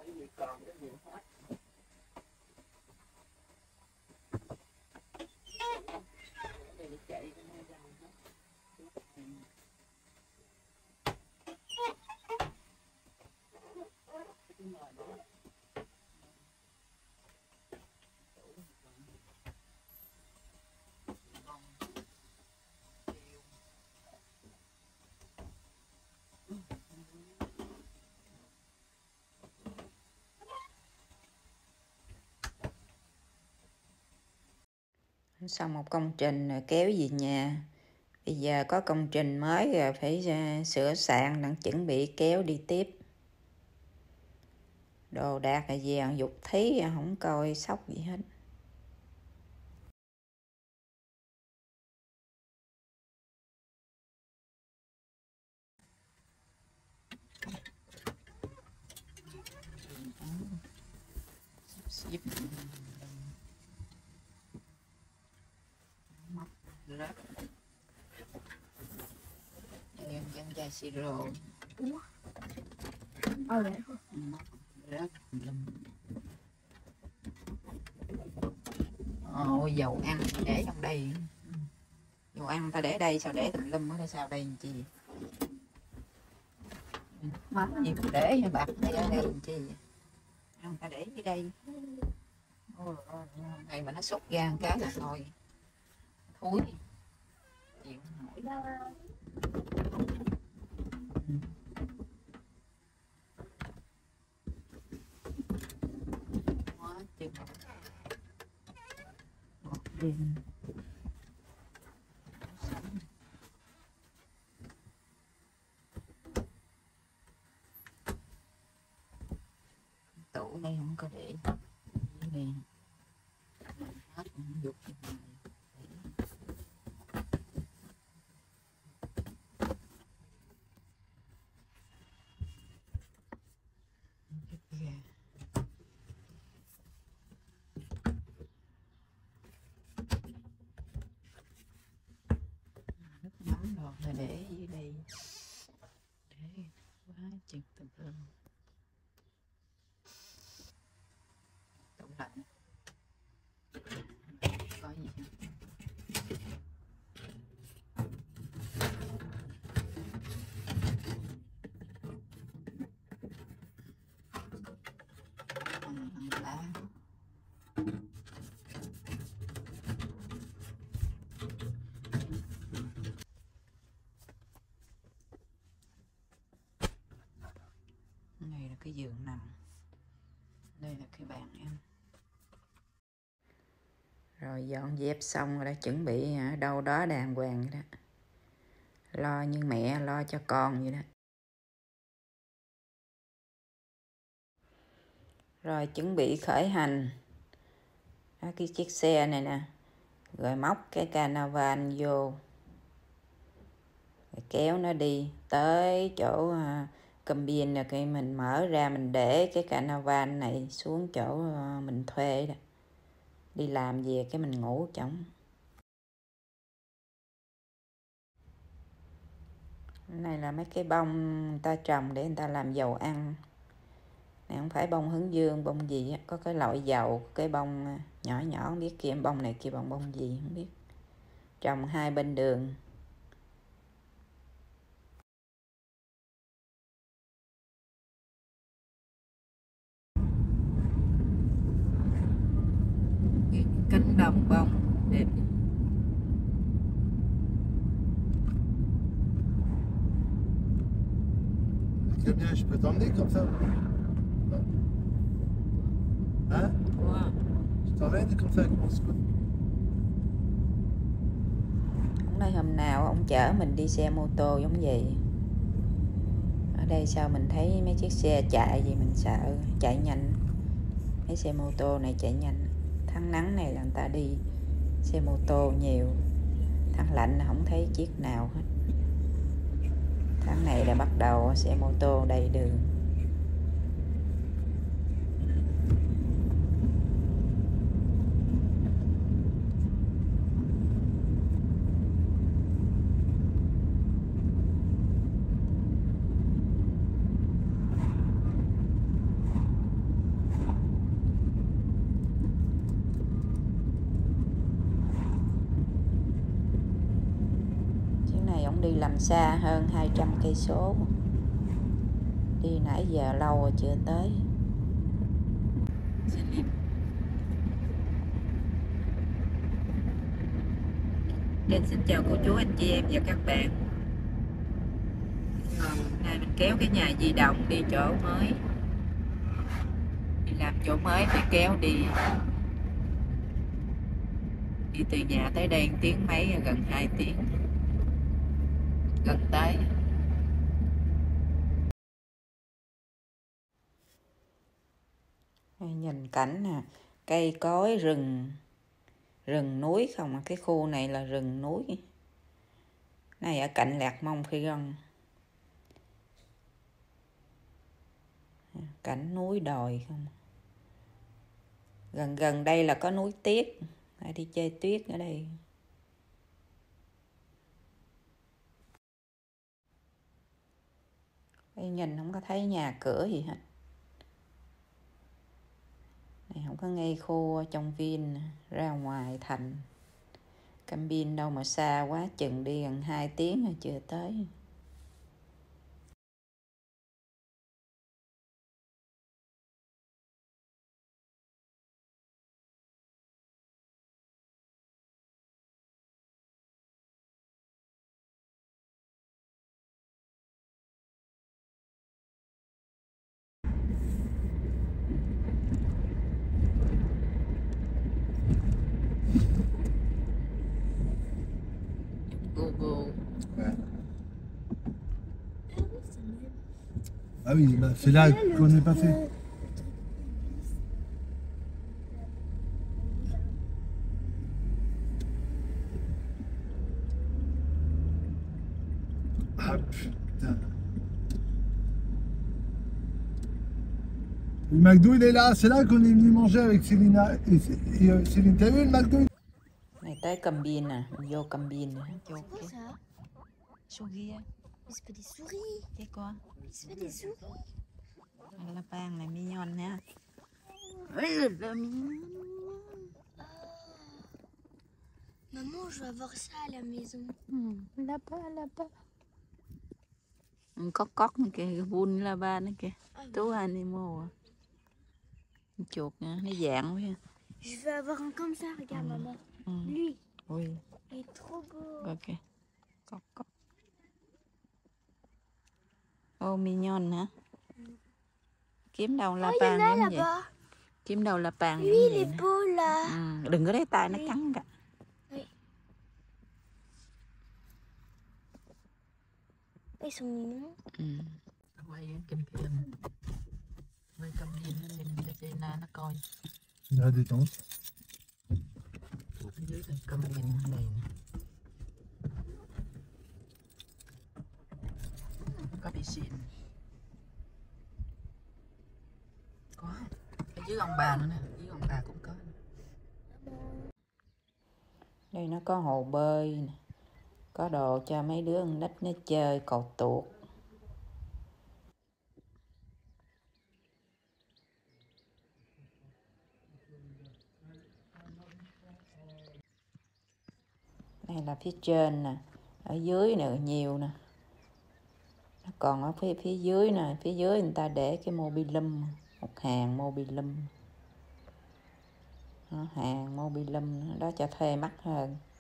Xong một công trình rồi kéo về nhà. Bây giờ có công trình mới rồi phải sửa soạn, đang chuẩn bị kéo đi tiếp. Đồ đạc là vàng dục thí, không coi sốc gì hết. Dân chai siro. Dầu ăn để trong đây. Dầu ăn ta để đây, sao để tùm lum ở đây, sao đây làm chi? Mắm gì để bạc để ở đây làm chi? Ăn ta để dưới đây. Này mà nó xúc ra một cái là thôi thúi, chịu không nổi. Quá chừng ngọt đêm. Tủ đây không có để đây. Hết dục nước mắm rồi là để dưới đây, để quá chừng tùm lum. Tủ lạnh có gì không? Lá. Này là cái giường nằm, đây là cái bàn ăn. Rồi dọn dẹp xong rồi đã, chuẩn bị ở đâu đó đàng hoàng đó. Lo như mẹ lo cho con vậy đó. Rồi chuẩn bị khởi hành. Đó, cái chiếc xe này nè. Rồi móc cái canavan vô. Rồi kéo nó đi tới chỗ cabin, rồi cái mình mở ra, mình để cái canavan này xuống chỗ mình thuê đó. Đi làm về cái mình ngủ trống. Này là mấy cái bông người ta trồng để người ta làm dầu ăn. Này không phải bông hướng dương, bông gì á, có cái loại dầu, cái bông nhỏ nhỏ không biết kia bông này kia bông gì không biết. Trồng hai bên đường. Cánh đồng bông đẹp. Très bien, je peux t'emmener comme ça. Hein? Wow. Je t'emmène comme ça avec mon scooter. Ông nói hôm nào ông chở mình đi xe mô tô giống vậy. Ở đây sao mình thấy mấy chiếc xe chạy gì mình sợ chạy nhanh. Mấy xe mô tô này chạy nhanh. Tháng nắng này là người ta đi xe mô tô nhiều. Tháng lạnh không thấy chiếc nào hết. Tháng này đã bắt đầu xe mô tô đầy đường. đi làm xa hơn 200 cây số. Đi nãy giờ lâu rồi chưa tới. Xin chào cô chú, anh chị em và các bạn. Hôm nay mình kéo cái nhà di động đi chỗ mới. Đi làm chỗ mới phải kéo đi. Đi từ nhà tới đây 1 tiếng mấy, gần 2 tiếng. Gần tới. Nhìn cảnh nè, cây cối, rừng núi không, cái khu này là rừng núi. Này ở cạnh Lạc Mông Phi Rân. Cảnh núi đồi không. Gần đây là có núi Tuyết. Đi chơi tuyết ở đây. Đây nhìn không có thấy nhà cửa gì hết. Này không có ngay khu trong Vin, ra ngoài thành. Cam Vin đâu mà xa quá, chừng đi gần 2 tiếng rồi chưa tới. Google. Ouais. Ah oui, bah, c'est là qu'on est passé. Ah putain. Le McDo il est là, c'est là qu'on est venu manger avec Célina et Céline. T'as vu le McDo? Này tới Cam Vin nè, mình vô Cam Vin nè. C'est quoi ça? Souris. Mais c'est pas des souris. C'est quoi? C'est pas des souris. La Pan này mignon nha. Maman, je veux avoir ça à la maison. Lapin. Cóc nữa kìa, vun la ba nữa kìa. Tú animal à. Chuột nha, nó dạng quá. Je veux avoir un comme ça, regarde maman. Lui, Ui, il est trop beau. ok. Cóc. Ô, mignon hả? Kiếm đâu la Oh, il y en pan a giống vậy? là-bas. Kiếm đâu la pan Lui, giống il vậy est nè. beau là. Đừng có để tay nó cắn cả. Ils sont mignons. Quay Cam Vin. Quay Cam Vin cho Sena nó coi. La détente. Ở dưới là Cam Vin này nè. Có bị xin. Có. Ở dưới ông bà nữa nè, dưới ông bà cũng có. Đây nó có hồ bơi nè. Có đồ cho mấy đứa con nít nó chơi, cầu tuột. Đây là phía trên nè, ở dưới nè nhiều nè. Còn ở phía dưới nè, phía dưới người ta để cái mobilum, một hàng mobilum. Đó, hàng mobilum đó cho thuê mắc hơn.